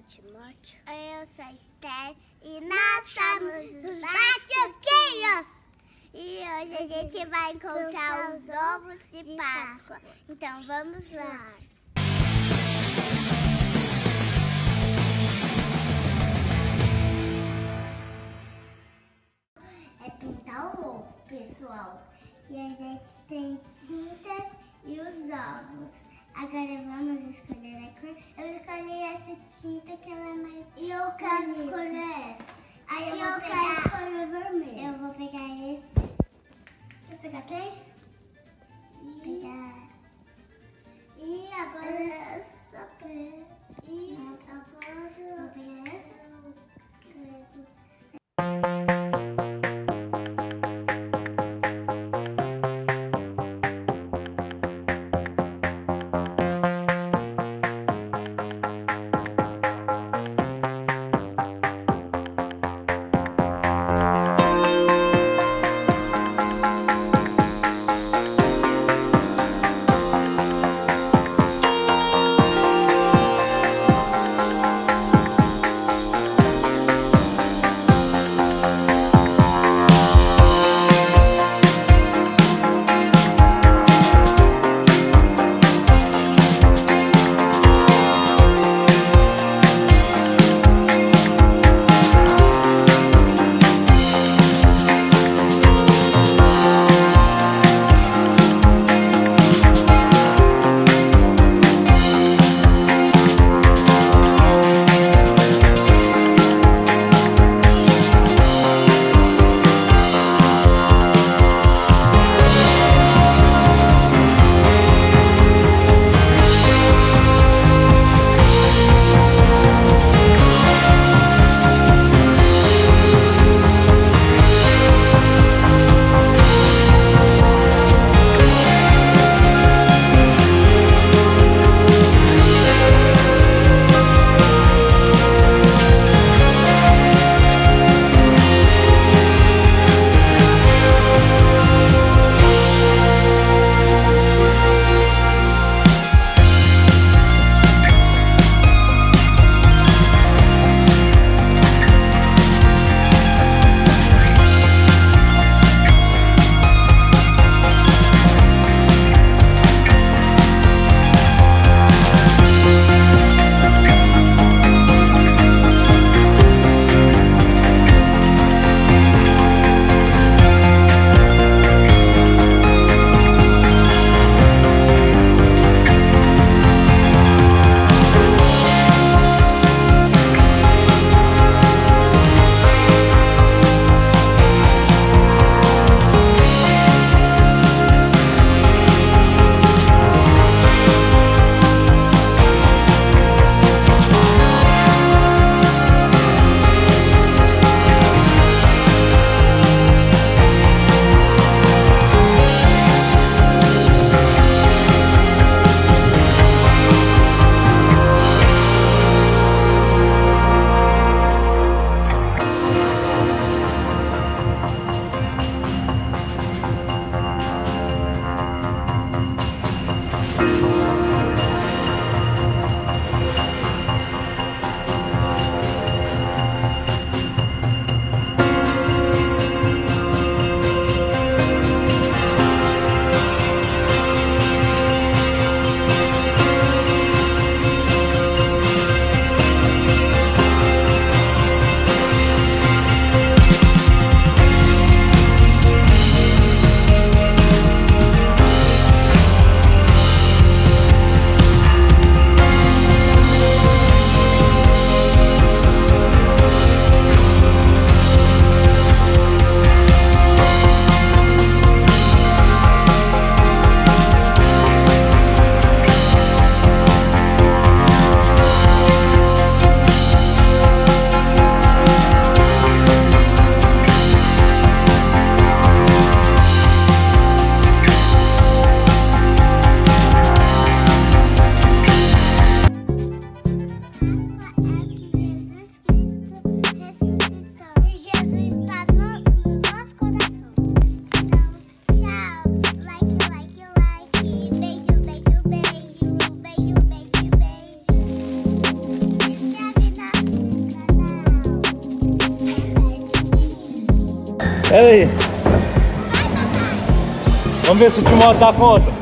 Timóteo. Eu sou a Esther e nós somos os Batchuquinhos. E hoje a gente vai encontrar os ovos de Páscoa. Então vamos lá. É pintar o ovo, pessoal. E a gente tem tintas e os ovos. Agora vamos escolher a cor. Eu escolhi essa tinta que ela é mais... E eu quero escolher essa. Aí eu quero escolher vermelho. Eu vou pegar esse. Vou pegar 3. E agora essa. E agora vou pegar essa. Pera aí. Vamos ver se o Timóteo dá conta.